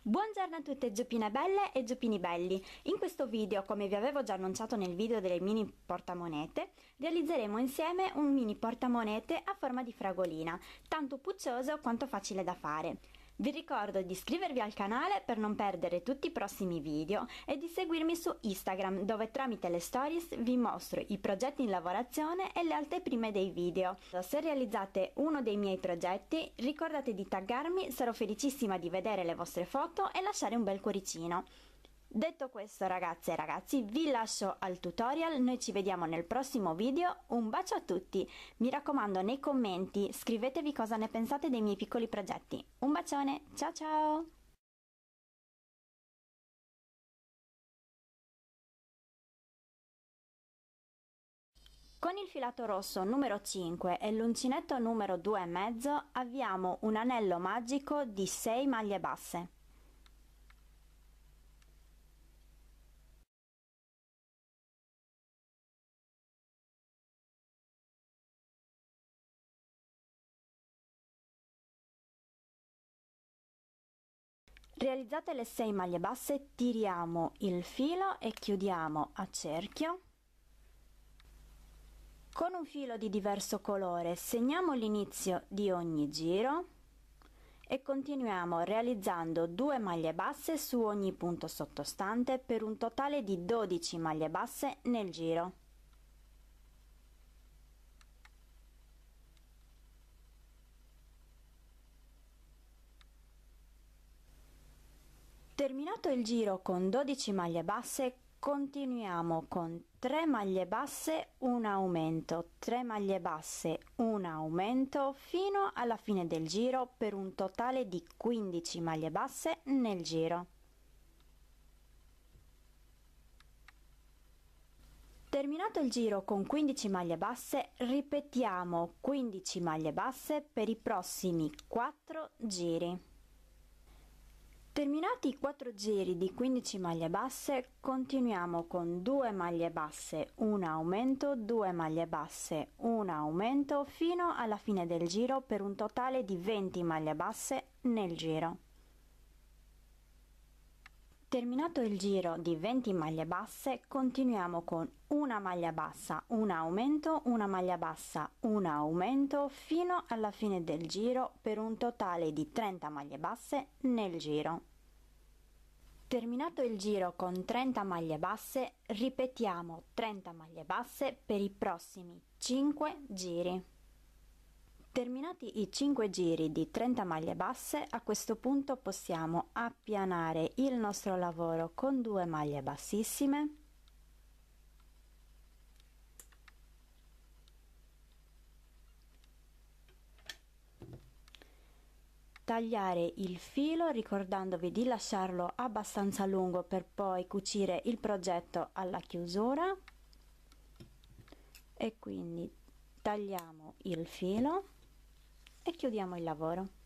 Buongiorno a tutte zuppine belle e zuppini belli. In questo video, come vi avevo già annunciato nel video delle mini portamonete, realizzeremo insieme un mini portamonete a forma di fragolina, tanto puccioso quanto facile da fare. Vi ricordo di iscrivervi al canale per non perdere tutti i prossimi video e di seguirmi su Instagram, dove tramite le stories vi mostro i progetti in lavorazione e le anteprime dei video. Se realizzate uno dei miei progetti, ricordate di taggarmi, sarò felicissima di vedere le vostre foto e lasciare un bel cuoricino. Detto questo, ragazze e ragazzi, vi lascio al tutorial, noi ci vediamo nel prossimo video, un bacio a tutti, mi raccomando nei commenti scrivetevi cosa ne pensate dei miei piccoli progetti, un bacione, ciao ciao! Con il filato rosso numero 5 e l'uncinetto numero 2,5 avviamo un anello magico di 6 maglie basse. Realizzate le 6 maglie basse, tiriamo il filo e chiudiamo a cerchio. Con un filo di diverso colore segniamo l'inizio di ogni giro e continuiamo realizzando 2 maglie basse su ogni punto sottostante per un totale di 12 maglie basse nel giro. Terminato il giro con 12 maglie basse, continuiamo con 3 maglie basse, un aumento, 3 maglie basse, un aumento fino alla fine del giro per un totale di 15 maglie basse nel giro. Terminato il giro con 15 maglie basse, ripetiamo 15 maglie basse per i prossimi 4 giri. Terminati i 4 giri di 15 maglie basse, continuiamo con 2 maglie basse, un aumento, 2 maglie basse, un aumento fino alla fine del giro per un totale di 20 maglie basse nel giro. Terminato il giro di 20 maglie basse, continuiamo con una maglia bassa, un aumento, una maglia bassa, un aumento fino alla fine del giro per un totale di 30 maglie basse nel giro. Terminato il giro con 30 maglie basse, ripetiamo 30 maglie basse per i prossimi 5 giri. Terminati i 5 giri di 30 maglie basse, a questo punto possiamo appianare il nostro lavoro con 2 maglie bassissime, tagliare il filo ricordandovi di lasciarlo abbastanza lungo per poi cucire il progetto alla chiusura, e quindi tagliamo il filo e chiudiamo il lavoro.